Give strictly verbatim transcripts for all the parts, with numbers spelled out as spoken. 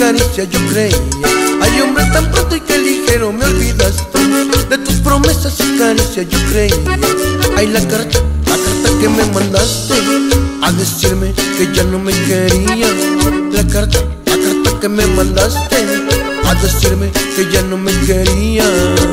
caricias yo creía. Ay, hombre, tan pronto y que ligero me olvidaste de tus promesas y caricias yo creía. Ay, la carta, la carta que me mandaste a decirme que ya no me quería. La carta, la carta que me mandaste a decirme que ya no me querías.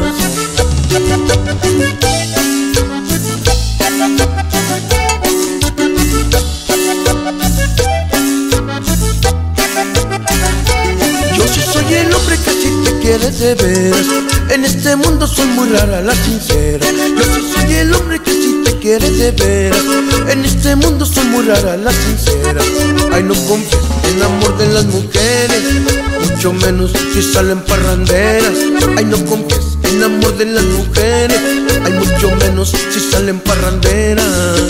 Yo sí soy el hombre que sí te quiere de veras. En este mundo son muy raras las sinceras. Yo sí soy el hombre que sí te quiere de veras. En este mundo son muy raras las sinceras. Ay, no confíes en el amor de las mujeres, mucho menos si salen parranderas. Ay, no confíes en el amor de las mujeres, ay, mucho menos si salen parranderas.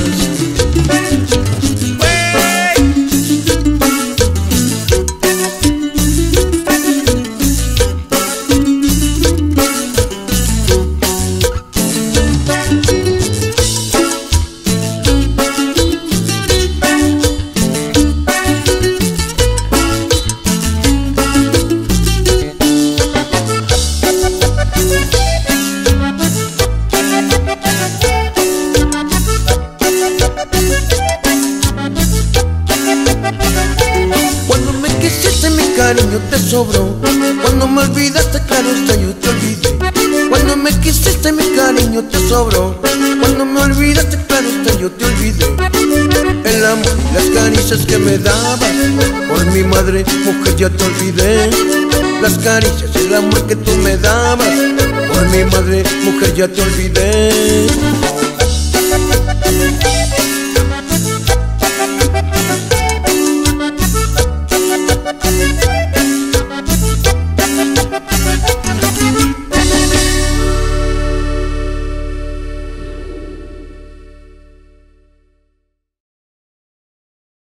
Cuando me quisiste mi cariño te sobró, cuando me olvidaste claro está yo te olvidé. Cuando me quisiste mi cariño te sobró, cuando me olvidaste claro está yo te olvidé. El amor y las caricias que me dabas, por mi madre mujer ya te olvidé. Las caricias y el amor que tú me dabas, por mi madre mujer ya te olvidé.